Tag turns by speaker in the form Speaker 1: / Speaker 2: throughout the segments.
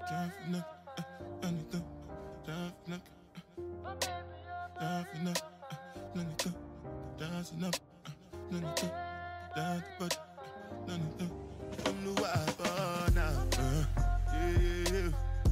Speaker 1: Driving up, anything. Driving up, driving up, anything. Driving up, anything. Driving up, anything. From the wild now. Yeah.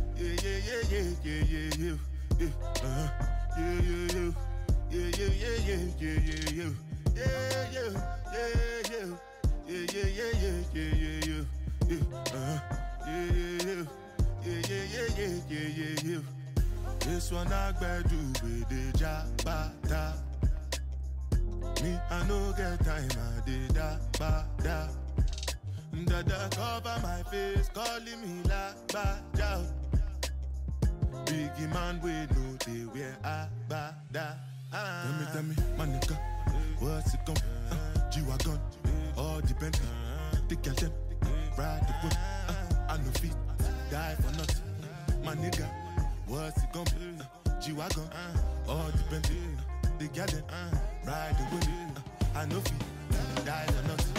Speaker 1: This one I do with the jabata. Me, I no get time, I did da ba da. Dada cover my face, calling me la ba jow. Biggie man, we know they wear a ba da. Tell me, my nigga, what's it gon' G-Wagon, all the Bentley, they get them, ride the whip, I no feet, die for nothing. My nigga, what's it gon' be? G-Wagon, all the Bentley, they get them, ride the whip, I no feet, die for nothing.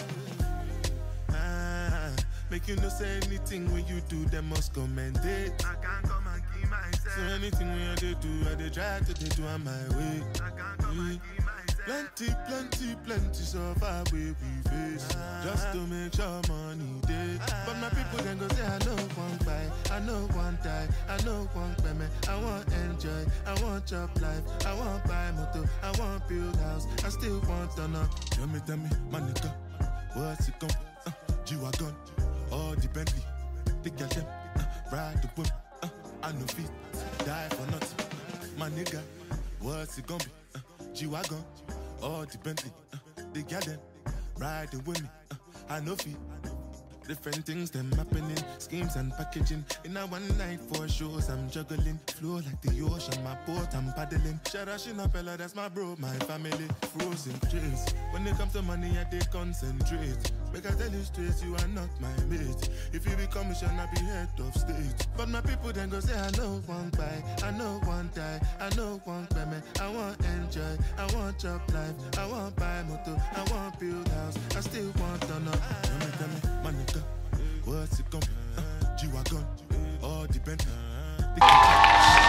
Speaker 1: Make you no say anything when you do, they must commend it. I can't come and keep myself. So anything when I do, I they try to do on my way. I can't come and keep myself. Plenty so far we face. Just to make sure money day. But my people then go say I know one buy, I know one die, I know one payment. I want enjoy, I want job life, I want buy motor, I want build house, I still want to know. Tell me, my nigga, what's it gon' G-Wagon, all the Bentley, they get them, ride the whip, I no feet, die for nothing. My nigga, what's it gon' be? G-Wagon, all the Bentley, they get them, ride the whip, I no feet. Different things them happening, schemes and packaging. In a one night 4 shows, I'm juggling. Flow like the ocean, my boat I'm paddling. Sharashina fella, that's my bro, my family. Frozen trees. When it comes to money, I they concentrate. Make I tell you straight, you are not my mate. If you become a I be head of state. But my people then go say, I know one buy, I know one die, I know one payment. I want enjoy, I want job life, I want buy motor, I want build house, I still want to know. Tell me, my nigga, what's it gon' be? G-Wagon, all the Bentley.